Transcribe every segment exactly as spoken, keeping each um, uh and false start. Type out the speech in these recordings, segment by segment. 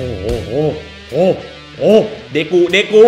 อ้โอ้โอ้โอ้โอ้เดกูเดกู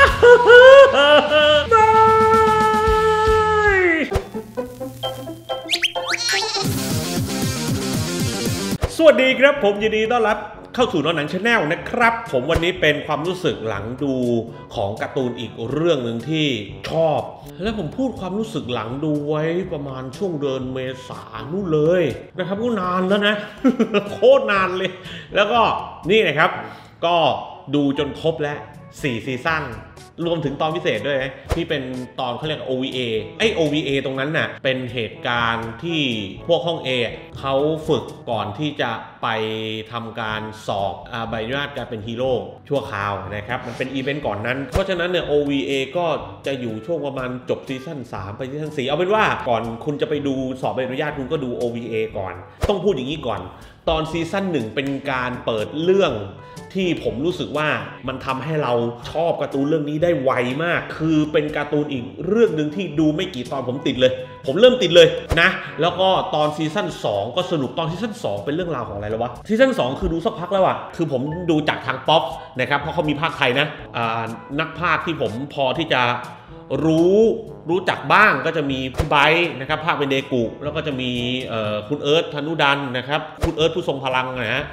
สวัสดีครับผมยินดีต้อนรับเข้าสู่นอนหนังชาแนลนะครับผมวันนี้เป็นความรู้สึกหลังดูของการ์ตูนอีกเรื่องหนึ่งที่ชอบและผมพูดความรู้สึกหลังดูไว้ประมาณช่วงเดือนเมษานู่นเลยนะครับก็นานแล้วนะ โคตรนานเลยแล้วก็นี่นะครับก็ดูจนครบแล้วสี่ซีซั่นรวมถึงตอนพิเศษด้วยที่เป็นตอนเขาเรียก โอ วี เอ ไอ โอ วี เอ ตรงนั้นน่ะเป็นเหตุการณ์ที่พวกห้อง A เขาฝึกก่อนที่จะไปทำการสอบใบอนุญาตการเป็นฮีโร่ชั่วคราวนะครับมันเป็นอีเวนต์ก่อนนั้นเพราะฉะนั้นเนี่ย โอ วี เอ ก็จะอยู่ช่วงประมาณจบซีซั่นสามไปซีซั่นสี่เอาเป็นว่าก่อนคุณจะไปดูสอบใบอนุญาตคุณก็ดู โอ วี เอ ก่อนต้องพูดอย่างนี้ก่อนตอนซีซั่นหนึ่งเป็นการเปิดเรื่องที่ผมรู้สึกว่ามันทำให้เราชอบการ์ตูนเรื่องนี้ได้ไวมากคือเป็นการ์ตูนอีกเรื่องหนึ่งที่ดูไม่กี่ตอนผมติดเลยผมเริ่มติดเลยนะแล้วก็ตอนซีซั่นสองก็สนุกตอนซีซั่นสองเป็นเรื่องราวของอะไรแล้ววะซีซั่นสองคือดูสักพักแล้วอะคือผมดูจากทางป๊อปนะครับเพราะเขามีภาคไทยนะนักภาคที่ผมพอที่จะรู้รู้จักบ้างก็จะมีพี่ไบค์นะครับภาคเป็นเดกุแล้วก็จะมีคุณเอิร์ธธนุดันนะครับคุณเอิร์ธผู้ทรงพลังนะฮะ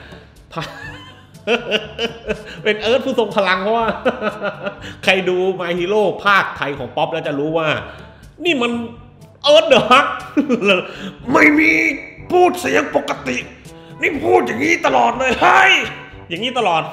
เป็นเอิร์ธผู้ทรงพลังเพราะว่าใครดูMy Heroภาคไทยของป๊อปแล้วจะรู้ว่านี่มันเอิร์ธเหรอไม่มีพูดเสียงปกตินี่พูดอย่างนี้ตลอดเลยเฮ้ยอย่างนี้ตลอด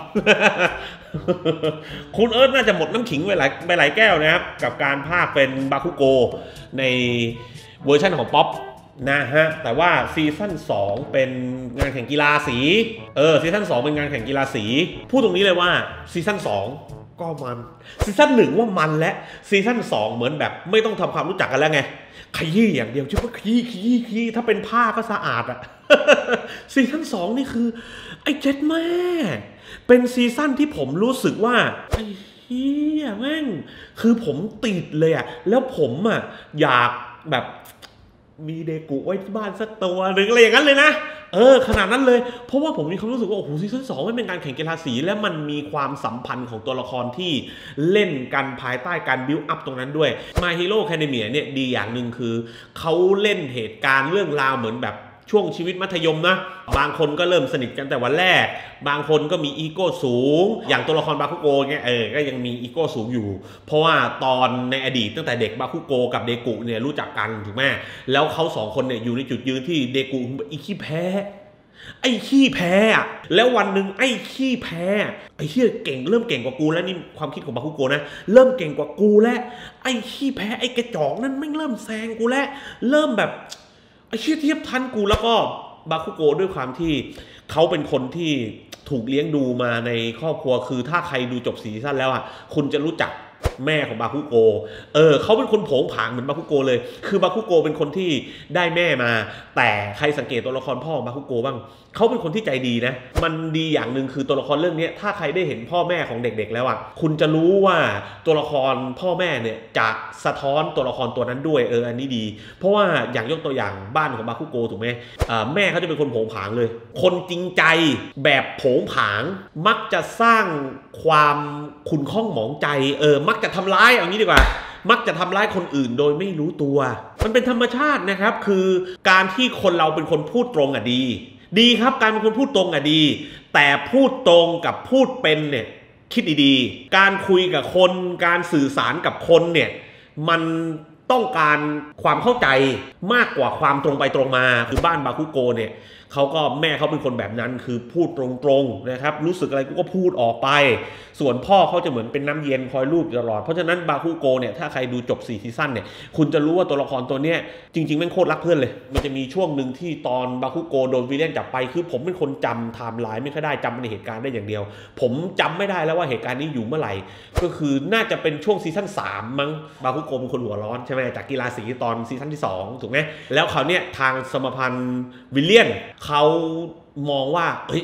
คุณเอิร์ธน่าจะหมดน้ำขิงไปหลายไปหลายแก้วนะครับกับการภาคเป็นบาคุโกในเวอร์ชันของป๊อปนะฮะแต่ว่าซีซั่นสองเป็นงานแข่งกีฬาสีเออซีซั่นสองเป็นงานแข่งกีฬาสีพูดตรงนี้เลยว่าซีซั่นสองก็มันซีซั่นหนึ่งว่ามันและซีซั่นสองเหมือนแบบไม่ต้องทำความรู้จักกันแล้วไงขยี้อย่างเดียวชื่อว่าขยี้ขยี้ขยี้ถ้าเป็นผ้าก็สะอาดอะ ซีซั่นสองนี่คือไอ้เจ็ดแม่เป็นซีซั่นที่ผมรู้สึกว่าไอ้เฮียแม่งคือผมติดเลยอะแล้วผมอะอยากแบบมีเดกุไว้ที่บ้านสักตัวหรืออะไรอย่างนั้นเลยนะเออขนาดนั้นเลยเพราะว่าผมมีความรู้สึกว่าโอ้โหซีซั่นสองมันเป็นการแข่งกีฬาสีและมันมีความสัมพันธ์ของตัวละครที่เล่นกันภายใต้การบิวอัพตรงนั้นด้วย My Hero Academia เนี่ยดีอย่างหนึ่งคือเขาเล่นเหตุการณ์เรื่องราวเหมือนแบบช่วงชีวิตมัธยมนะบางคนก็เริ่มสนิทกันแต่วันแรกบางคนก็มีอีโก้สูงอย่างตัวละครบาคุโกเนี่ยเออก็ยังมีอีโก้สูงอยู่เพราะว่าตอนในอดีตตั้งแต่เด็กบาคุโกกับเดกุเนี่ยรู้จักกันถูกไหมแล้วเขาสองคนเนี่ยอยู่ในจุดยืนที่เดกุไอ้ขี้แพ้ไอ้ขี้แพ้แล้ววันหนึ่งไอ้ขี้แพ้ไอ้ที่เก่งเริ่มเก่งกว่ากูแล้วนี่ความคิดของบาคุโกนะเริ่มเก่งกว่ากูแล้วไอ้ขี้แพ้ไอ้กระจอกนั่นไม่เริ่มแซงกูแล้วเริ่มแบบไอ้เชี่ยเทียบทันกูแล้วก็บาคุโกด้วยความที่เขาเป็นคนที่ถูกเลี้ยงดูมาในครอบครัวคือถ้าใครดูจบซีซั่นแล้วอ่ะคุณจะรู้จักแม่ของบาคุโกเออเขาเป็นคนโผงผางเหมือนบาคุโกเลยคือบาคุโกเป็นคนที่ได้แม่มาแต่ใครสังเกตตัวละครพ่อของบาคุโกบ้างเขาเป็นคนที่ใจดีนะมันดีอย่างหนึ่งคือตัวละครเรื่องนี้ถ้าใครได้เห็นพ่อแม่ของเด็กๆแล้วอ่ะคุณจะรู้ว่าตัวละครพ่อแม่เนี่ยจะสะท้อนตัวละครตัวนั้นด้วยเอออันนี้ดีเพราะว่าอย่างยกตัวอย่างบ้านของบาคุโกถูกไหมแม่เขาจะเป็นคนโผงผางเลยคนจริงใจแบบโผงผางมักจะสร้างความขุ่นข้องหมองใจเออมักจะทำร้ายเอางี้ดีกว่ามักจะทำร้ายคนอื่นโดยไม่รู้ตัวมันเป็นธรรมชาตินะครับคือการที่คนเราเป็นคนพูดตรงอ่ะดีดีครับการเป็นคนพูดตรงอ่ะดีแต่พูดตรงกับพูดเป็นเนี่ยคิดดีๆการคุยกับคนการสื่อสารกับคนเนี่ยมันต้องการความเข้าใจมากกว่าความตรงไปตรงมาคือบ้านบาคุโกเนี่ยเขาก็แม่เขาเป็นคนแบบนั้นคือพูดตรงๆนะครับรู้สึกอะไรกูก็พูดออกไปส่วนพ่อเขาจะเหมือนเป็นน้ำเย็นคอยลูบตลอดเพราะฉะนั้นบาคุโกเนี่ยถ้าใครดูจบสี่ซีซั่นเนี่ยคุณจะรู้ว่าตัวละครตัวเนี้ยจริงๆแม่งโคตรรักเพื่อนเลยมันจะมีช่วงหนึ่งที่ตอนบาคุโกโดนวิลเลียนจับไปคือผมเป็นคนจำไทม์ไลน์ไม่ค่อยได้จำในเหตุการณ์ได้อย่างเดียวผมจำไม่ได้แล้วว่าเหตุการณ์นี้อยู่เมื่อไหร่ก็คือน่าจะเป็นช่วงซีซั่นสามมั้งบาคุโกเป็นคนหัวร้อนใช่ไหมจากกีฬาสีตอนซีซั่นที่สองถูกไหมแล้วเขาเนี่ยทางสมพันธ์วิลเลียนเขามองว่าเฮ้ย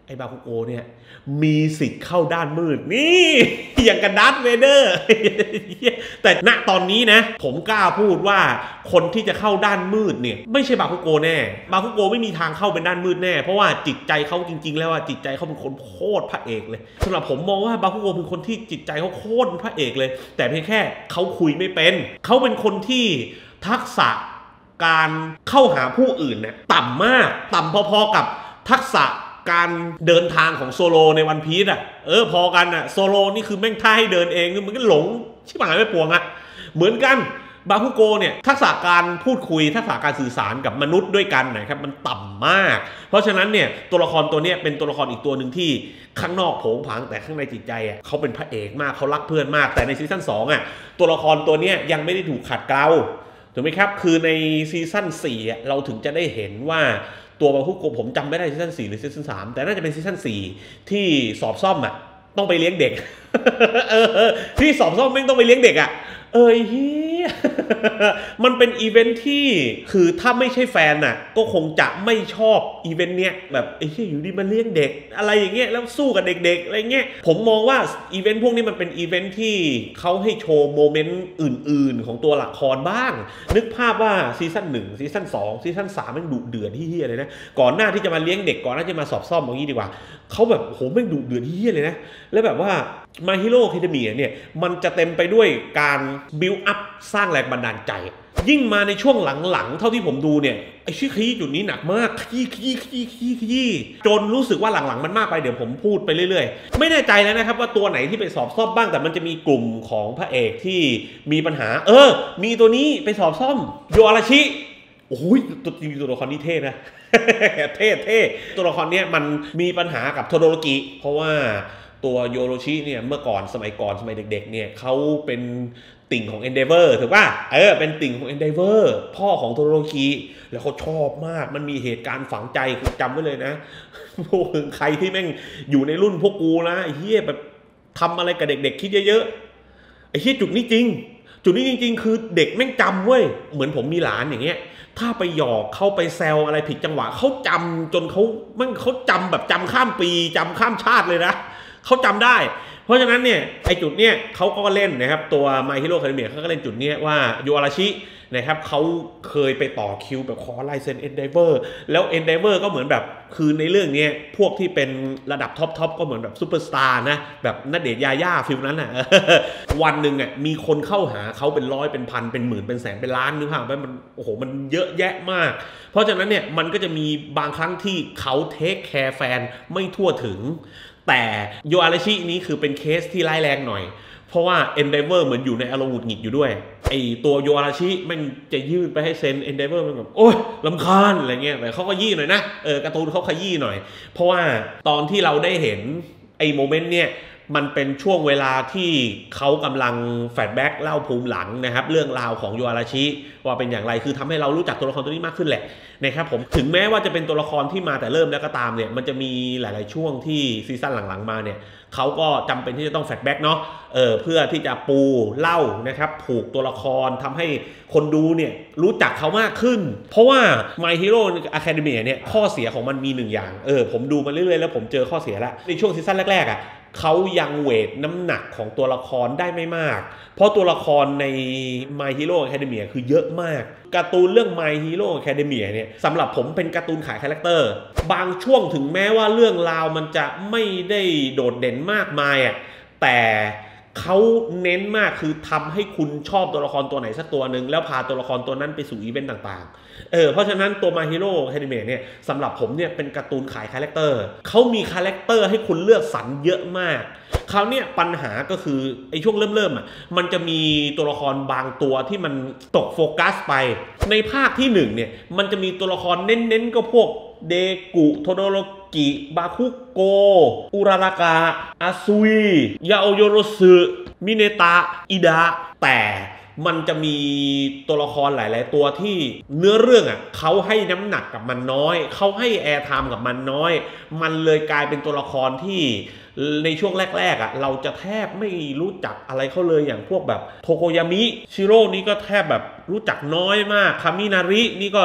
ไอ้บาคุโกะเนี่ยมีสิทธิ์เข้าด้านมืดนี่อย่างกับดาร์ธเวเดอร์แต่ณตอนนี้นะผมกล้าพูดว่าคนที่จะเข้าด้านมืดเนี่ยไม่ใช่บาคุโกะแน่บาคุโกะไม่มีทางเข้าเป็นด้านมืดแน่เพราะว่าจิตใจเขาจริงๆแล้วว่าจิตใจเขาเป็นคนโคตรพระเอกเลยสำหรับผมมองว่าบาคุโกะเป็นคนที่จิตใจเขาโคตรพระเอกเลยแต่เพียงแค่เขาคุยไม่เป็นเขาเป็นคนที่ทักษะการเข้าหาผู้อื่นเนี่ยต่ำมากต่ำพอๆกับทักษะการเดินทางของโซโลในวันพีซอ่ะเออพอกันอ่ะโซโลนี่คือแม่งท่าให้เดินเองมันก็หลงชิบหายไม่ปวงอ่ะเหมือนกันบาคุโกะเนี่ยทักษะการพูดคุยทักษะการสื่อสารกับมนุษย์ด้วยกันนะครับมันต่ำมากเพราะฉะนั้นเนี่ยตัวละครตัวนี้เป็นตัวละครอีกตัวหนึ่งที่ข้างนอกโผงผางแต่ข้างในจิตใจอ่ะเขาเป็นพระเอกมากเขารักเพื่อนมากแต่ในซีซั่นสองอ่ะตัวละครตัวนี้ยังไม่ได้ถูกขัดเกลาถูกไหมครับคือในซีซั่นสี่เราถึงจะได้เห็นว่าตัวบาคุโกะผมจำไม่ได้ซีซั่นสี่หรือซีซั่นสามแต่น่าจะเป็นซีซั่นสี่ที่สอบซ่อมอ่ะต้องไปเลี้ยงเด็ก เออที่สอบซ่อมไม่ต้องไปเลี้ยงเด็กอ่ะเออเฮียมันเป็นอีเวนท์ที่คือถ้าไม่ใช่แฟนน่ะก็คงจะไม่ชอบอีเวนต์เนี้ยแบบไอ้เฮียอยู่ดีมาเลี้ยงเด็กอะไรอย่างเงี้ยแล้วสู้กับเด็กๆอะไรเงี้ยผมมองว่าอีเวนต์พวกนี้มันเป็นอีเวนท์ที่เขาให้โชว์โมเมนต์อื่นๆของตัวละครบ้างนึกภาพว่าซีซั่นหนึ่งซีซั่นสองซีซั่นสามมันดุเดือดที่เฮียเลยนะก่อนหน้าที่จะมาเลี้ยงเด็กก่อนหน้าที่จะมาสอบซ่อมอย่างนี้ดีกว่าเขาแบบโหแม่งดุเดือดที่เฮียเลยนะแล้วแบบว่า My Hero Academia เนี่ยมันจะเต็มไปด้วยการบิลด์อัพสร้างแรงบันดาลใจยิ่งมาในช่วงหลังๆเท่าที่ผมดูเนี่ยไอ้ชื่อขี้จุดนี้หนักมากขี้ขี้ขี้ขี้ขี้จนรู้สึกว่าหลังๆมันมากไปเดี๋ยวผมพูดไปเรื่อยๆไม่แน่ใจแล้วนะครับว่าตัวไหนที่ไปสอบซ่อมบ้างแต่มันจะมีกลุ่มของพระเอกที่มีปัญหาเออมีตัวนี้ไปสอบซ่อมโยอาราชิโอ้ยตัวจริงตัวละครนี้เท่นะ เท่เท่ตัวละครเนี้ยมันมีปัญหากับโทโดโรกิเพราะว่าตัวโยโรชิเนี่ยเมื่อก่อนสมัยก่อนสมัยเด็กๆเนี่ยเขาเป็นติ่งของ Endeavor ถูกป่ะเออเป็นติ่งของ Endeavor พ่อของโทโดโรกิแล้วเขาชอบมากมันมีเหตุการณ์ฝังใจคุณจำไว้เลยนะพวกใครที่แม่งอยู่ในรุ่นพวกกูนะไอ้เหี้ยแบบทำอะไรกับเด็กๆคิดเยอะๆไอ้เหี้ยจุดนี้จริงจุดนี้จริงๆคือเด็กแม่งจำเว้ยเหมือนผมมีหลานอย่างเงี้ยถ้าไปหยอกเข้าไปแซวอะไรผิดจังหวะเขาจำจนเขามันเขาจำแบบจำข้ามปีจำข้ามชาติเลยนะเขาจำได้เพราะฉะนั้นเนี่ยไอจุดเนี้ยเขาก็เล่นนะครับตัว My Hero Academia เขาก็เล่นจุดเนี้ยว่าโยอาราชินะครับเขาเคยไปต่อคิวแบบขอลายเซ็น Endeavor แล้ว Endeavor ก็เหมือนแบบคือในเรื่องนี้พวกที่เป็นระดับท็อปทอปก็เหมือนแบบซูเปอร์สตาร์นะแบบณเดชน์ยาย่าฟิลนั้นอ่ะ วันหนึ่งอ่ะมีคนเข้าหาเขาเป็นร้อยเป็นพันเป็นหมื่นเป็นแสนเป็นล้านนึกภาพไหมมันโอ้โหมันเยอะแยะมากเพราะฉะนั้นเนี่ยมันก็จะมีบางครั้งที่เขาเทคแคร์แฟนไม่ทั่วถึงแต่โยอาราชินี้คือเป็นเคสที่ร้ายแรงหน่อยเพราะว่า Endeavor เหมือนอยู่ในอารมณ์หงุดหงิดอยู่ด้วยไอตัวโยอาราชิมันจะยื่นไปให้เซ็น Endeavor มันแบบโอ๊ยรำคาญอะไรเงี้ยแต่เขาก็ยี่หน่อยนะเออการ์ตูนเขาขยี้หน่อยเพราะว่าตอนที่เราได้เห็นไอโมเมนต์เนี่ยมันเป็นช่วงเวลาที่เขากำลังแฟลชแบ็กเล่าภูมิหลังนะครับเรื่องราวของโยอาราชิว่าเป็นอย่างไรคือทำให้เรารู้จักตัวละครตัวนี้มากขึ้นแหละนะครับผมถึงแม้ว่าจะเป็นตัวละครที่มาแต่เริ่มแล้วก็ตามเนี่ยมันจะมีหลายๆช่วงที่ซีซั่นหลังๆมาเนี่ยเขาก็จำเป็นที่จะต้องแฟลชแบ็กเนาะเออเพื่อที่จะปูเล่านะครับผูกตัวละครทำให้คนดูเนี่ยรู้จักเขามากขึ้นเพราะว่า My Hero Academia เนี่ยข้อเสียของมันมีหนึ่งอย่างเออผมดูมาเรื่อยๆแล้วผมเจอข้อเสียแล้วในช่วงซีซั่นแรกๆอ่ะเขายังเวทน้ำหนักของตัวละครได้ไม่มากเพราะตัวละครใน My Hero Academia คือเยอะมากการ์ตูนเรื่อง My Hero Academia เนี่ยสำหรับผมเป็นการ์ตูนขายคาแรคเตอร์บางช่วงถึงแม้ว่าเรื่องราวมันจะไม่ได้โดดเด่นมากมายอ่ะแต่เขาเน้นมากคือทำให้คุณชอบตัวละครตัวไหนสักตัวหนึ่งแล้วพาตัวละครตัวนั้นไปสู่อีเวนต์ต่างๆเออเพราะฉะนั้นตัว My Hero Academia เนี่ยสำหรับผมเนี่ยเป็นการ์ตูนขายคาแรคเตอร์เขามีคาแรคเตอร์ให้คุณเลือกสรรเยอะมากคราวนี้ปัญหาก็คือไอ้ช่วงเริ่มๆอ่ะมันจะมีตัวละครบางตัวที่มันตกโฟกัสไปในภาคที่หนึ่งเนี่ยมันจะมีตัวละครเน้นๆก็พวกเดกุโทโดโรกิบาคุโกอุรารากะอาซุยยาโอโยโรสึมิเนตะอิดะแต่มันจะมีตัวละครหลายๆตัวที่เนื้อเรื่องอ่ะเขาให้น้ำหนักกับมันน้อยเขาให้แอร์ไทม์กับมันน้อยมันเลยกลายเป็นตัวละครที่ในช่วงแรกๆอ่ะเราจะแทบไม่รู้จักอะไรเขาเลยอย่างพวกแบบโทโกยามิชิโร่นี่ก็แทบแบบรู้จักน้อยมากคามินารินี่ก็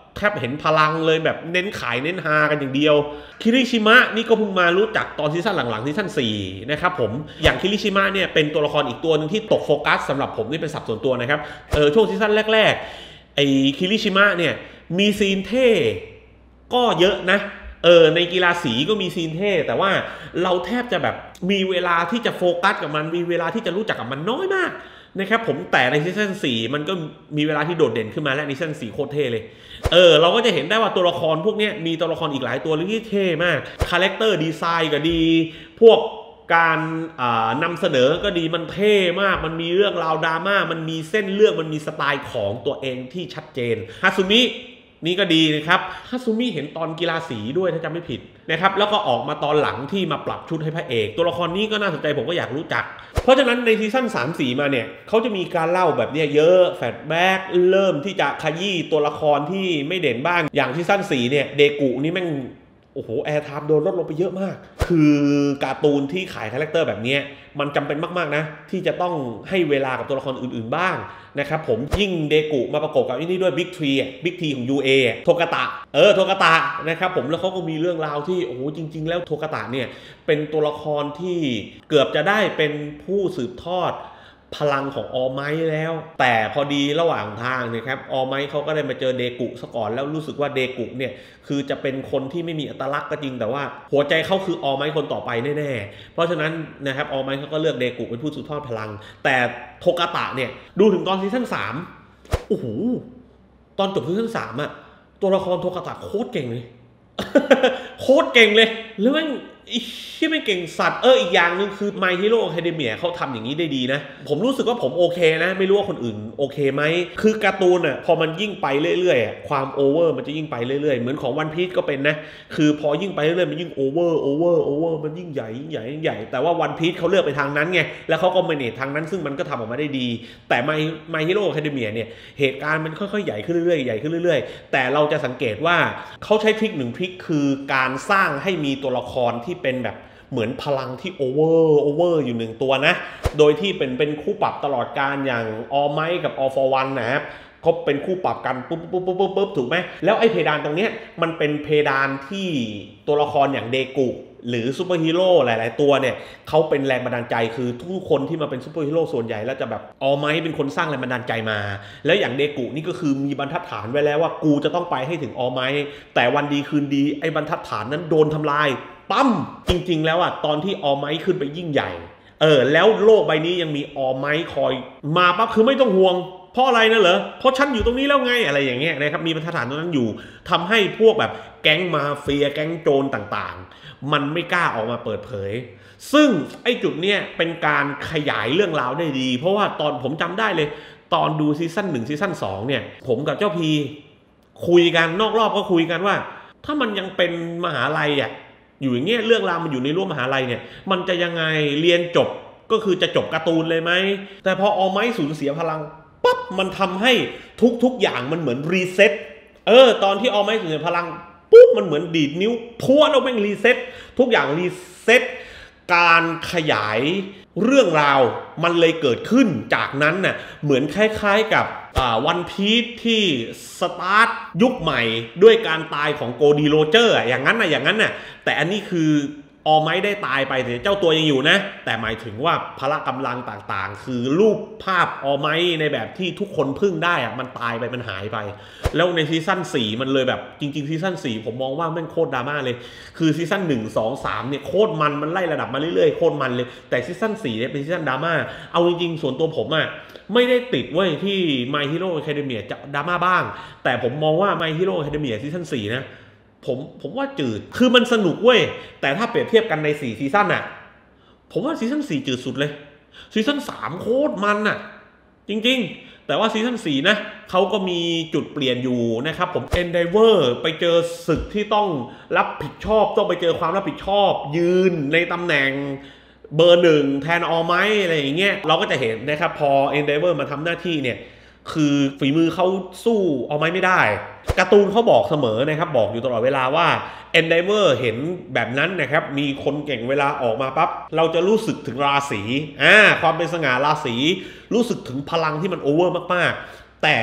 แทบเห็นพลังเลยแบบเน้นขายเน้นฮากันอย่างเดียวคิริชิมะนี่ก็เพิ่งมารู้จักตอนซีซั่นหลังๆซีซั่นสี่นะครับผมอย่างคิริชิมะเนี่ยเป็นตัวละครอีกตัวนึงที่ตกโฟกัสสำหรับผมนี่เป็นสับส่วนตัวนะครับเออช่วงซีซั่นแรกๆไอ้คิริชิมะเนี่ยมีซีนเท่ก็เยอะนะเออในกีฬาสีก็มีซีนเท่แต่ว่าเราแทบจะแบบมีเวลาที่จะโฟกัสกับมันมีเวลาที่จะรู้จักกับมันน้อยมากนะครับผมแต่ในซีซั่นสี่มันก็มีเวลาที่โดดเด่นขึ้นมาและในซีซั่นสี่โคตรเท่เลยเออเราก็จะเห็นได้ว่าตัวละครพวกนี้มีตัวละครอีกหลายตัวที่เท่มากคาแรคเตอร์ดีไซน์ก็ดีพวกการนำเสนอก็ดีมันเท่มากมันมีเรื่องราวดราม่ามันมีเส้นเรื่องมันมีสไตล์ของตัวเองที่ชัดเจนฮาซุมินี่ก็ดีนะครับฮาซุมิเห็นตอนกีฬาสีด้วยถ้าจำไม่ผิดนะครับแล้วก็ออกมาตอนหลังที่มาปรับชุดให้พระเอกตัวละครนี้ก็น่าสนใจผมก็อยากรู้จักเพราะฉะนั้นในซีซั่นสาม สี่มาเนี่ยเขาจะมีการเล่าแบบนี้เยอะแฟลชแบ็กเริ่มที่จะขยี้ตัวละครที่ไม่เด่นบ้างอย่างซีซั่นสี่เนี่ยเดกุนี่แม่งโอ้โหแอร์ไทม์โดนลดลงไปเยอะมากคือการ์ตูนที่ขายคาแรคเตอร์แบบนี้มันจำเป็นมากๆนะที่จะต้องให้เวลากับตัวละครอื่นๆบ้างนะครับผมยิ่งเดกุมาประกบกับนี่ด้วยบิ๊กทรีบิ๊กทีของ ยู เอ โทกาตะเออโทกาตะนะครับผมแล้วเขาก็มีเรื่องราวที่โอ้โหจริงๆแล้วโทกาตะเนี่ยเป็นตัวละครที่เกือบจะได้เป็นผู้สืบทอดพลังของออไมท์แล้วแต่พอดีระหว่างทางเนี่ยครับออไมท์เขาก็ได้มาเจอเดกุซะก่อนแล้วรู้สึกว่าเดกุเนี่ยคือจะเป็นคนที่ไม่มีอัตลักษณ์ก็จริงแต่ว่าหัวใจเขาคือออไมท์คนต่อไปแน่ๆเพราะฉะนั้นนะครับออไมท์เขาก็เลือกเดกุเป็นผู้สืบทอดพลังแต่โทกาตะเนี่ยดูถึงตอนซีซั่นสามโอ้โหตอนจบซีซั่นสามอะตัวละครโทกาตะโคตรเก่งเลยโคตรเก่งเลยแล้วแม่งที่ไม่เก่งสัตว์เอออีกอย่างนึงคือ My Hero Academia เขาทำอย่างนี้ได้ดีนะผมรู้สึกว่าผมโอเคนะไม่รู้ว่าคนอื่นโอเคไหมคือการ์ตูนอ่ะพอมันยิ่งไปเรื่อยๆความโอเวอร์มันจะยิ่งไปเรื่อยๆเหมือนของวันพีซก็เป็นนะคือพอยิ่งไปเรื่อยๆมันยิ่งโอเวอร์โอเวอร์โอเวอร์มันยิ่งใหญ่ยิ่งใหญ่ยิ่งใหญ่แต่ว่าวันพีซเขาเลือกไปทางนั้นไงแล้วเขาก็เมเนจทางนั้นซึ่งมันก็ทำออกมาได้ดีแต่ My My Hero Academia เนี่ยเหตุการณ์มันค่อยๆใหญ่ขึ้นเรื่อยๆใหญ่ขึ้นเรื่อยๆแต่เราจะสังเกตว่าเขาใช้ทริคหนึ่งทริคคือการสร้างให้มีตัวละครที่เป็นแบบเหมือนพลังที่โอเวอร์โอเวอร์อยู่หนึ่งตัวนะโดยที่เป็นเป็นคู่ปรับตลอดการอย่างออไมท์กับออฟอร์วันนะครับเขาเป็นคู่ปรับกันปุ๊บปุ๊บปุ๊บปุ๊บปุ๊บถูกไหมแล้วไอ้เพดานตรงนี้มันเป็นเพดานที่ตัวละครอย่างเดกุหรือซูเปอร์ฮีโร่หลายๆตัวเนี่ยเขาเป็นแรงบันดาลใจคือทุกคนที่มาเป็นซูเปอร์ฮีโร่ส่วนใหญ่แล้วจะแบบออไมท์เป็นคนสร้างแรงบันดาลใจมาแล้วอย่างเดกุนี่ก็คือมีบรรทัดฐานไว้แล้วว่ากูจะต้องไปให้ถึงออไมท์แต่วันดีคืนดีไอ้บรรทัดฐานนั้นโดนทำลายปั๊มจริงๆแล้วอ่ะตอนที่ออไมท์ขึ้นไปยิ่งใหญ่เออแล้วโลกใบนี้ยังมีออไมท์คอยมาปั๊บคือไม่ต้องห่วงเพราะอะไรนะเหรอเพราะฉันอยู่ตรงนี้แล้วไงอะไรอย่างเงี้ยนะครับมีบรรทัดฐานตรงนั้นอยู่ทำให้พวกแบบแก๊งมาเฟียแก๊งโจรต่างๆมันไม่กล้าออกมาเปิดเผยซึ่งไอ้จุดเนี้ยเป็นการขยายเรื่องราวได้ดีเพราะว่าตอนผมจำได้เลยตอนดูซีซั่นหนึ่งซีซั่นสองเนี่ยผมกับเจ้าพีคุยกันนอกรอบก็คุยกันว่าถ้ามันยังเป็นมหาลัยอ่ะอยู่อย่างเงี้ยเรื่องราวมันอยู่ในรั้วมหาลัยเนี่ยมันจะยังไงเรียนจบก็คือจะจบการ์ตูนเลยไหมแต่พอออไมท์สูญเสียพลังปั๊บมันทำให้ทุกๆอย่างมันเหมือนรีเซ็ตเออตอนที่ออไมท์สูญเสียพลังปุ๊บมันเหมือนดีดนิ้วพัวแล้วแม่งรีเซ็ตทุกอย่างรีเซ็ตการขยายเรื่องราวมันเลยเกิดขึ้นจากนั้นน่ะเหมือนคล้ายๆกับวันพีซที่สตาร์ทยุคใหม่ด้วยการตายของโกดีโรเจอร์อย่างนั้นน่ะอย่างนั้นน่ะแต่อันนี้คือออไมท์ได้ตายไปแต่เจ้าตัวยังอยู่นะแต่หมายถึงว่าพละกำลังต่างๆคือรูปภาพออไมท์ในแบบที่ทุกคนพึ่งได้อะมันตายไปมันหายไปแล้วในซีซั่นสี่มันเลยแบบจริงๆซีซั่นสี่ผมมองว่าแม่งโคตรดราม่าเลยคือซีซั่นหนึ่ง สอง สามเนี่ยโคตรมันมันไล่ระดับมาเรื่อยๆโคตรมันเลยแต่ซีซั่นสี่เนี่ยเป็นซีซั่นดราม่าเอาจริงๆส่วนตัวผมอะไม่ได้ติดเว้ยที่ My Hero Academia จะดราม่าบ้างแต่ผมมองว่า My Hero Academia ซีซั่นสี่นะผมผมว่าจืดคือมันสนุกเว้ยแต่ถ้าเปรียบเทียบกันในสี่ซีซั่นน่ะผมว่าซีซั่นสี่จืดสุดเลยซีซั่นสามโคตรมันน่ะจริงๆแต่ว่าซีซั่นสี่นะเขาก็มีจุดเปลี่ยนอยู่นะครับผม Endeavor ไปเจอศึกที่ต้องรับผิดชอบต้องไปเจอความรับผิดชอบยืนในตำแหน่งเบอร์หนึ่งแทนออไมท์อะไรอย่างเงี้ยเราก็จะเห็นนะครับพอ Endeavor มาทำหน้าที่เนี่ยคือฝีมือเขาสู้ออไมท์ไม่ได้การ์ตูนเขาบอกเสมอนะครับบอกอยู่ตลอดเวลาว่า Endeavor เห็นแบบนั้นนะครับมีคนเก่งเวลาออกมาปั๊บเราจะรู้สึกถึงราศีอ่าความเป็นสง่าราศีรู้สึกถึงพลังที่มันโอเวอร์มากๆแต่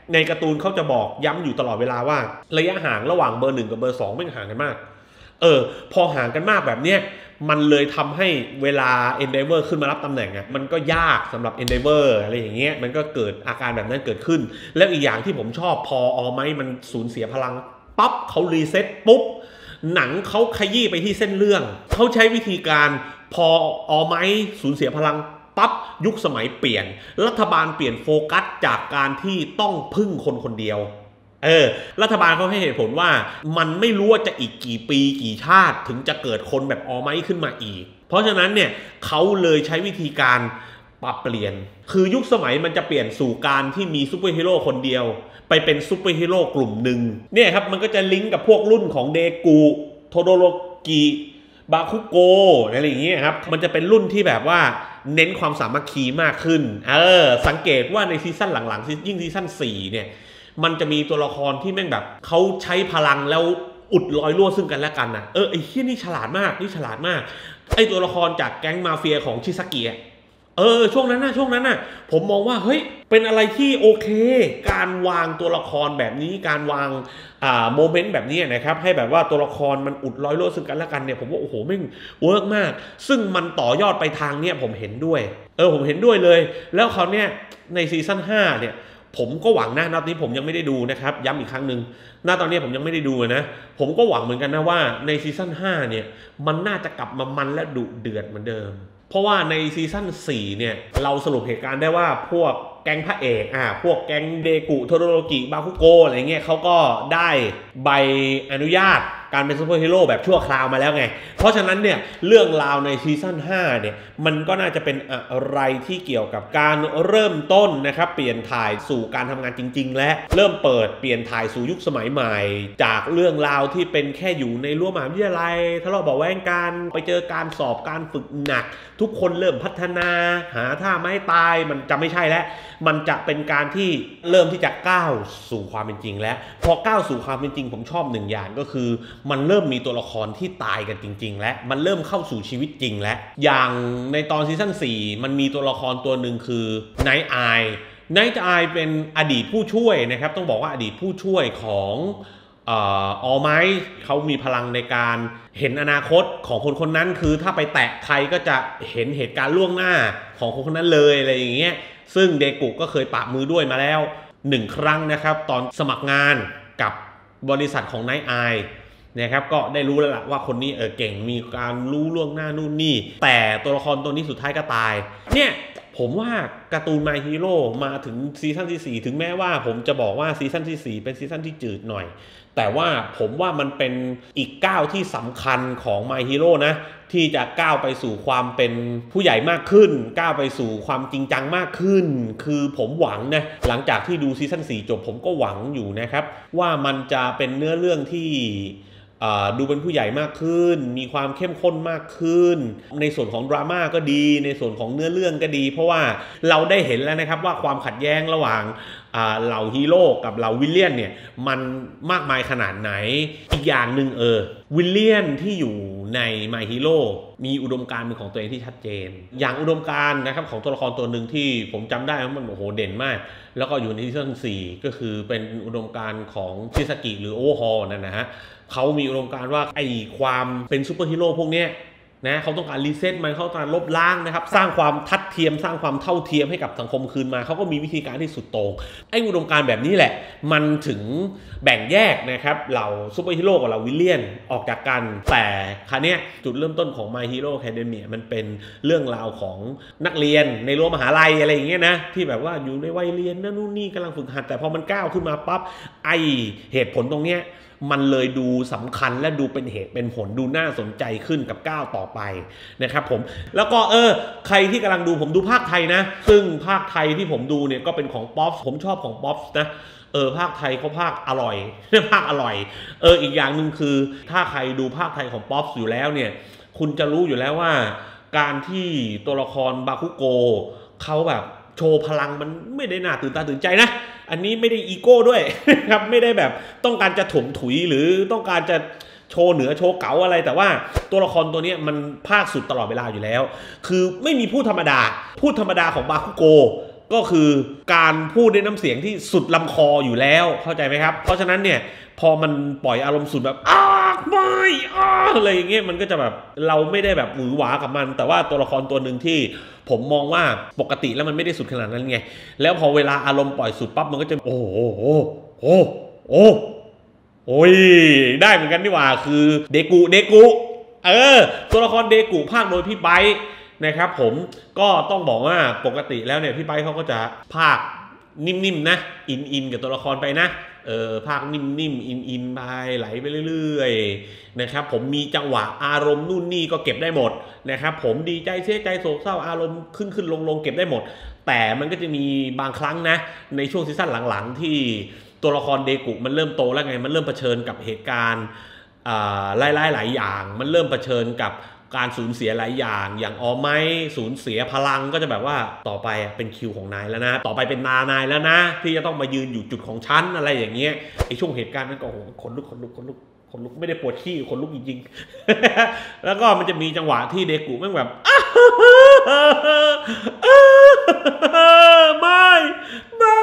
ในการ์ตูนเขาจะบอกย้ำอยู่ตลอดเวลาว่าระยะห่างระหว่างเบอร์หนึ่งกับเบอร์สองไม่ห่างกันมากเออพอห่างกันมากแบบเนี้ยมันเลยทำให้เวลา Endeavor ขึ้นมารับตำแหน่งอ่ะมันก็ยากสำหรับ Endeavor อะไรอย่างเงี้ยมันก็เกิดอาการแบบนั้นเกิดขึ้นแล้วอีกอย่างที่ผมชอบพอออไมมันสูญเสียพลังปั๊บเขารีเซ็ตปุ๊บหนังเขาขยี้ไปที่เส้นเรื่องเขาใช้วิธีการพอออไมสูญเสียพลังปั๊บยุคสมัยเปลี่ยนรัฐบาลเปลี่ยนโฟกัสจากการที่ต้องพึ่งคนคนเดียวเออรัฐบาลเขาให้เหตุผลว่ามันไม่รู้ว่าจะอีกกี่ปีกี่ชาติถึงจะเกิดคนแบบออไมขึ้นมาอีกเพราะฉะนั้นเนี่ยเขาเลยใช้วิธีการปรับเปลี่ยนคือยุคสมัยมันจะเปลี่ยนสู่การที่มีซูเปอร์ฮีโร่คนเดียวไปเป็นซูเปอร์ฮีโร่กลุ่มหนึ่งเนี่ยครับมันก็จะลิงก์กับพวกรุ่นของเดกูโทโดโรกิบาคุโกอะไรอย่างเงี้ยครับมันจะเป็นรุ่นที่แบบว่าเน้นความสามัคคีมากขึ้นเออสังเกตว่าในซีซั่นหลังๆยิ่งซีซั่นสี่เนี่ยมันจะมีตัวละครที่แม่งแบบเขาใช้พลังแล้วอุดรอยรั่วซึ่งกันและกันนะเออไอ้เหี้ยนี่ฉลาดมากนี่ฉลาดมากไอ้ตัวละครจากแก๊งมาเฟียของชิซากิเออช่วงนั้นนะช่วงนั้นนะผมมองว่าเฮ้ยเป็นอะไรที่โอเคการวางตัวละครแบบนี้การวางอ่าโมเมนต์แบบนี้นะครับให้แบบว่าตัวละครมันอุดรอยรั่วซึ่งกันและกันเนี่ยผมว่าโอ้โหแม่งเวิร์กมากซึ่งมันต่อยอดไปทางเนี้ยผมเห็นด้วยเออผมเห็นด้วยเลยแล้วเขาเนี่ยในซีซั่นห้าเนี่ยผมก็หวังนะนัดนี้ผมยังไม่ได้ดูนะครับย้ำอีกครั้งหนึ่งณตอนนี้ผมยังไม่ได้ดูนะผมก็หวังเหมือนกันนะว่าในซีซั่นห้าเนี่ยมันน่าจะกลับมามันและดุเดือดเหมือนเดิมเพราะว่าในซีซั่นสี่เนี่ยเราสรุปเหตุการณ์ได้ว่าพวกแก๊งพระเอกอ่าพวกแก๊งเดกุโทโดโรกิบาคุโกอะไรเงี้ยเขาก็ได้ใบอนุญาตการเป็นซูเปอร์ฮีโร่แบบชั่วคราวมาแล้วไงเพราะฉะนั้นเนี่ยเรื่องราวในซีซั่นห้าเนี่ยมันก็น่าจะเป็นอะไรที่เกี่ยวกับการเริ่มต้นนะครับเปลี่ยนถ่ายสู่การทำงานจริงๆและเริ่มเปิดเปลี่ยนถ่ายสู่ยุคสมัยใหม่จากเรื่องราวที่เป็นแค่อยู่ในรั้วมหาวิทยาลัยทะเลาะเบาะแว้งกันไปเจอการสอบการฝึกหนักทุกคนเริ่มพัฒนาหาท่าไม้ตายมันจะไม่ใช่แล้วมันจะเป็นการที่เริ่มที่จะก้าวสู่ความเป็นจริงแล้วพอก้าวสู่ความเป็นจริงผมชอบหนึ่งอย่างก็คือมันเริ่มมีตัวละครที่ตายกันจริงๆและมันเริ่มเข้าสู่ชีวิตจริงแล้วอย่างในตอนซีซั่นสี่มันมีตัวละครตัวหนึ่งคือไนท์อายไนท์อายเป็นอดีตผู้ช่วยนะครับต้องบอกว่าอดีตผู้ช่วยของออไมเขามีพลังในการเห็นอนาคตของคนคนนั้นคือถ้าไปแตะใครก็จะเห็นเหตุการณ์ล่วงหน้าของคนคนนั้นเลยอะไรอย่างเงี้ยซึ่งเดกุก็เคยปะมือด้วยมาแล้วหนึ่งครั้งนะครับตอนสมัครงานกับบริษัทของไนท์อายนะครับก็ได้รู้แล้วล่ะว่าคนนี้เออเก่งมีการรู้ล่วงหน้านู่นนี่แต่ตัวละครตัวนี้สุดท้ายก็ตายเนี่ยผมว่าการ์ตูน My Hero มาถึงซีซั่นที่สี่ถึงแม้ว่าผมจะบอกว่าซีซั่นที่สี่เป็นซีซั่นที่จืดหน่อยแต่ว่าผมว่ามันเป็นอีกก้าวที่สำคัญของ My Hero นะที่จะก้าวไปสู่ความเป็นผู้ใหญ่มากขึ้นก้าวไปสู่ความจริงจังมากขึ้นคือผมหวังนะหลังจากที่ดูซีซั่นสี่จบผมก็หวังอยู่นะครับว่ามันจะเป็นเนื้อเรื่องที่ดูเป็นผู้ใหญ่มากขึ้นมีความเข้มข้นมากขึ้นในส่วนของดราม่าก็ดีในส่วนของเนื้อเรื่องก็ดีเพราะว่าเราได้เห็นแล้วนะครับว่าความขัดแย้งระหว่างเหล่าฮีโร่กับเหล่าวิลเลียนเนี่ยมันมากมายขนาดไหนอีกอย่างหนึ่งเออวิลเลียนที่อยู่ใน My Hero มีอุดมการณ์เป็นของตัวเองที่ชัดเจนอย่างอุดมการณ์นะครับของตัวละครตัวหนึ่งที่ผมจำได้ว่ามันโอ้โหเด่นมากแล้วก็อยู่ในซีซั่นสี่ก็คือเป็นอุดมการณ์ของชิซากิหรือโอเวอร์ฮอลนั่นนะฮะเขามีอุดมการณ์ว่าไอ้ความเป็นซูเปอร์ฮีโร่พวกเนี้ยนะเขาต้องการรีเซ็ตมันเขาต้องการลบล้างนะครับสร้างความทัดเทียมสร้างความเท่าเทียมให้กับสังคมคืนมาเขาก็มีวิธีการที่สุดโต่งไอ้อุดมการณ์แบบนี้แหละมันถึงแบ่งแยกนะครับเหล่าซูเปอร์ฮีโร่กับเหล่าวิลเลียนออกจากกันแต่ครั้งนี้จุดเริ่มต้นของ My Hero Academia มันเป็นเรื่องราวของนักเรียนในรั้วมหาลัยอะไรอย่างเงี้ยนะที่แบบว่าอยู่ในวัยเรียนนั่นนู่นนี่กำลังฝึกหัดแต่พอมันก้าวขึ้นมาปั๊บไอเหตุผลตรงเนี้ยมันเลยดูสำคัญและดูเป็นเหตุเป็นผลดูน่าสนใจขึ้นกับก้าวต่อไปนะครับผมแล้วก็เออใครที่กำลังดูผมดูภาคไทยนะซึ่งภาคไทยที่ผมดูเนี่ยก็เป็นของป๊อปผมชอบของป๊อปนะเออภาคไทยเขาภาคอร่อยภาคอร่อยเอออีกอย่างหนึ่งคือถ้าใครดูภาคไทยของป๊อปอยู่แล้วเนี่ยคุณจะรู้อยู่แล้วว่าการที่ตัวละครบาคุโกเขาแบบโชว์พลังมันไม่ได้น่าตื่นตาตื่นใจนะอันนี้ไม่ได้อีโก้ด้วยครับไม่ได้แบบต้องการจะถมถุยหรือต้องการจะโชว์เหนือโชว์เก๋าอะไรแต่ว่าตัวละครตัวนี้มันภาคสุดตลอดเวลาอยู่แล้วคือไม่มีพูดธรรมดาพูดธรรมดาของบาคุโกก็คือการพูดด้วยน้ำเสียงที่สุดลำคออยู่แล้วเข้าใจไหมครับเพราะฉะนั้นเนี่ยพอมันปล่อยอารมณ์สุดแบบอ้าไม่อ้าอะไรอย่างเงี้ยมันก็จะแบบเราไม่ได้แบบหวือหวากับมันแต่ว่าตัวละครตัวหนึ่งที่ผมมองว่าปกติแล้วมันไม่ได้สุดขนาดนั้นไงแล้วพอเวลาอารมณ์ปล่อยสุดปั๊บมันก็จะโอ้โหโอ้โหโอ้โอ้ยได้เหมือนกันนี่หว่าคือเดกุเดกุเออตัวละครเดกุภาคโดยพี่ไบร์ทนะครับผมก็ต้องบอกว่าปกติแล้วเนี่ยพี่ไบร์ทเขาก็จะภาคนิ่มๆนะอินอินกับตัวละครไปนะเออภาคนิ่มๆอินๆไปไหลไปเรื่อยๆนะครับผมมีจังหวะอารมณ์นู่นนี่ก็เก็บได้หมดนะครับผมดีใจเสียใจโศกเศร้าอารมณ์ขึ้นขึ้นลงลงเก็บได้หมดแต่มันก็จะมีบางครั้งนะในช่วงซีซั่นหลังๆที่ตัวละครเดกุมันเริ่มโตแล้วไงมันเริ่มเผชิญกับเหตุการณ์หลายๆหลายอย่างมันเริ่มเผชิญกับการสูญเสียหลายอย่างอย่างออไม้สูญเสียพลังก็จะแบบว่าต่อไปเป็นคิวของนายแล้วนะต่อไปเป็นนานายแล้วนะที่จะต้องมายืนอยู่จุดของฉันอะไรอย่างเงี้ยไอช่วงเหตุการณ์นั้นก็โอ้โหขนลุกขนลุกขนลุกขนลุกไม่ได้ปวดขี้ขนลุกจริงๆแล้วก็มันจะมีจังหวะที่เดกุแม่งแบบไม่ไม่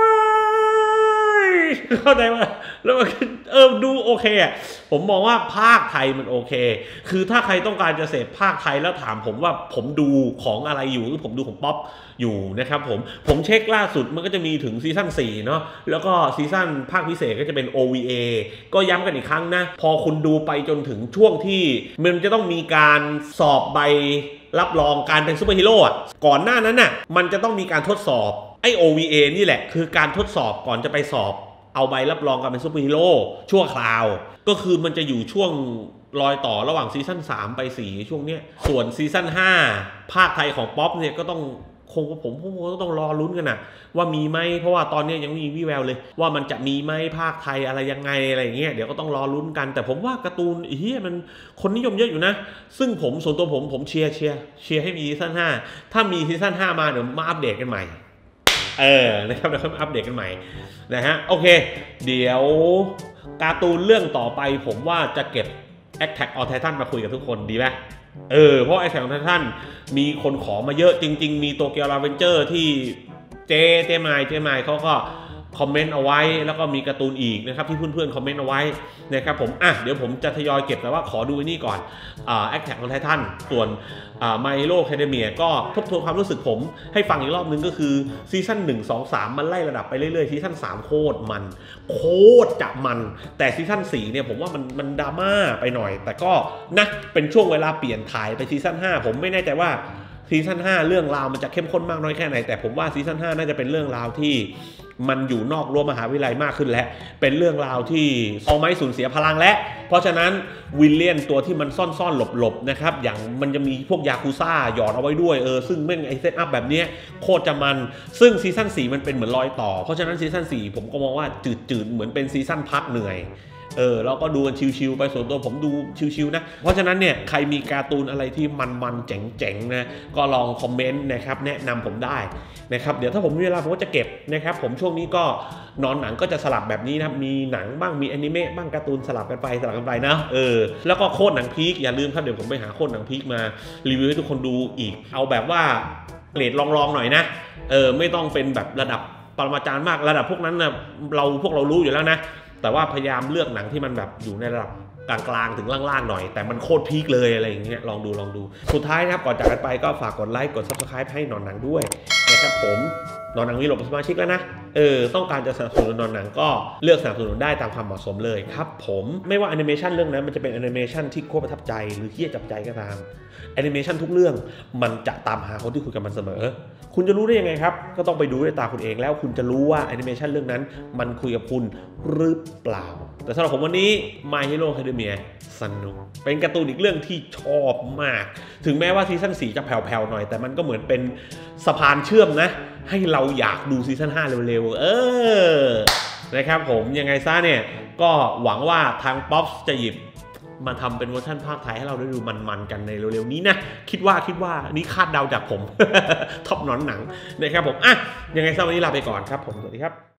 เข้าใจว่าแล้วมันเออดูโอเคอ่ะผมมองว่าภาคไทยมันโอเคคือถ้าใครต้องการจะเสพภาคไทยแล้วถามผมว่าผมดูของอะไรอยู่คือผมดูของป๊อปอยู่นะครับผมผมเช็คล่าสุดมันก็จะมีถึงซีซั่นสี่เนาะแล้วก็ซีซั่นภาคพิเศษก็จะเป็น โอ วี เอ ก็ย้ำกันอีกครั้งนะพอคุณดูไปจนถึงช่วงที่มันจะต้องมีการสอบใบรับรองการเป็นซูเปอร์ฮีโร่อะก่อนหน้านั้นน่ะมันจะต้องมีการทดสอบไอ โอ วี เอ นี่แหละคือการทดสอบก่อนจะไปสอบเอาใบรับรองการเป็นซูเปอร์ฮีโร่ชั่วคราวก็คือมันจะอยู่ช่วงรอยต่อระหว่างซีซั่นสามไปสี่ช่วงเนี้ยส่วนซีซั่นห้าภาคไทยของป๊อปเนี่ยก็ต้องคงผมผมก็ต้องรอลุ้นกันนะว่ามีไหมเพราะว่าตอนนี้ยังไม่มีวี่แววเลยว่ามันจะมีไหมภาคไทยอะไรยังไงอะไรอย่างเงี้ยเดี๋ยวก็ต้องรอลุ้นกันแต่ผมว่าการ์ตูนเฮียมันคนนิยมเยอะอยู่นะซึ่งผมส่วนตัวผมผมเชียร์เชียร์เชียร์ให้มีซีซั่นห้าถ้ามีซีซั่นห้ามาเดี๋ยวมาอัปเดตกันใหม่เออนะครับเดี๋ยวมาอัปเดตกันใหม่นะฮะโอเคเดี๋ยวการ์ตูนเรื่องต่อไปผมว่าจะเก็บ Attack on Titan มาคุยกับทุกคนดีไหมเออเพราะ Attack on Titan มีคนขอมาเยอะจริงๆมีโตเกียว Revenger ที่เจเจมายเจมายเขาก็คอมเมนต์เอาไว้แล้วก็มีการ์ตูนอีกนะครับที่เพื่อนๆคอมเมนต์เอาไว้นะครับผมอ่ะเดี๋ยวผมจะทยอยเก็บแต่ว่าขอดูนี่ก่อนอ่า Attack on Titan ส่วนอ่า My Hero Academia ก็ทบทวนความรู้สึกผมให้ฟังอีกรอบนึงก็คือซีซั่นหนึ่ง สอง สามมันไล่ระดับไปเรื่อยๆซีซั่นสามโคตรมันโคตรจะมันแต่ซีซั่นสี่เนี่ยผมว่ามันมันดราม่าไปหน่อยแต่ก็นะเป็นช่วงเวลาเปลี่ยนถ่ายไปซีซั่นห้าผมไม่แน่ใจว่าซีซั่นห้าเรื่องราวมันจะเข้มข้นมากน้อยแค่ไหนแต่ผมว่าซีซั่นห้าน่าจะเป็นเรื่องราวที่มันอยู่นอกรั้วมหาวิทยาลัยมากขึ้นแล้วเป็นเรื่องราวที่เอาไม้สูญเสียพลังแล้วเพราะฉะนั้นวิลเลียนตัวที่มันซ่อนๆหลบๆนะครับอย่างมันจะมีพวกยาคูซ่าหยอดเอาไว้ด้วยเออซึ่งแม่งไอเซตอัพแบบนี้โคตรจะมันซึ่งซีซั่นสี่มันเป็นเหมือนรอยต่อเพราะฉะนั้นซีซั่นสี่ผมก็มองว่าจืดๆเหมือนเป็นซีซั่นพักเหนื่อยเออเราก็ดูกันชิวๆไปส่วนตัวผมดูชิวๆนะเพราะฉะนั้นเนี่ยใครมีการ์ตูนอะไรที่มันๆเจ๋งๆนะก็ลองคอมเมนต์นะครับแนะนำผมได้นะครับเดี๋ยวถ้าผมมีเวลาผมก็จะเก็บนะครับผมช่วงนี้ก็นอนหนังก็จะสลับแบบนี้นะมีหนังบ้างมีแอนิเมะบ้างการ์ตูนสลับกันไปสลับกันไปนะเออแล้วก็โคตรหนังพีคอย่าลืมครับเดี๋ยวผมไปหาโคตรหนังพีคมารีวิวให้ทุกคนดูอีกเอาแบบว่าเกรดลองๆหน่อยนะเออไม่ต้องเป็นแบบระดับปรมาจารย์มากระดับพวกนั้นนะเราพวกเรารู้อยู่แล้วนะแต่ว่าพยายามเลือกหนังที่มันแบบอยู่ในระดับกลางๆถึงล่างๆหน่อยแต่มันโคตรพีคเลยอะไรอย่างเงี้ยลองดูลองดูสุดท้ายนะครับก่อนจากกันไปก็ฝากกดไลค์กด ซับสไครบ์ ให้นอนหนังด้วยนะครับผมนอนหนังมีระบบสมาชิกแล้วนะเออต้องการจะสนับสนุนนอนหนังก็เลือกสนับสนุนได้ตามความเหมาะสมเลยครับผมไม่ว่าแอนิเมชันเรื่องนั้นมันจะเป็นแอนิเมชันที่โคตรประทับใจหรือที่จับใจก็ตามแอนิเมชันทุกเรื่องมันจะตามหาคนที่คุยกับมันเสมอคุณจะรู้ได้ยังไงครับก็ต้องไปดูด้วยตาคุณเองแล้วคุณจะรู้ว่าแอนิเมชันเรื่องนั้นมันคุยกับคุณหรือเปล่าแต่สำหรับผมวันนี้ My Hero Academia สนุกเป็นการ์ตูนอีกเรื่องที่ชอบมากถึงแม้ว่าซีซั่นสี่จะแผ่วๆหน่อยแต่มันก็เหมือนเป็นสะพานเชื่อมนะให้เราอยากดูซีซั่นห้าเร็วๆเออนะครับผมยังไงซะเนี่ยก็หวังว่าทางป๊อปจะหยิบมาทำเป็นเวอร์ชันภาคไทยให้เราได้ดูมันๆกันในเร็วๆนี้นะคิดว่าคิดว่านี่คาดเดาจากผม ท็อปนอนหนังนะครับผมอ่ะยังไงซะวันนี้ลาไปก่อนครับผมสวัสดีครับ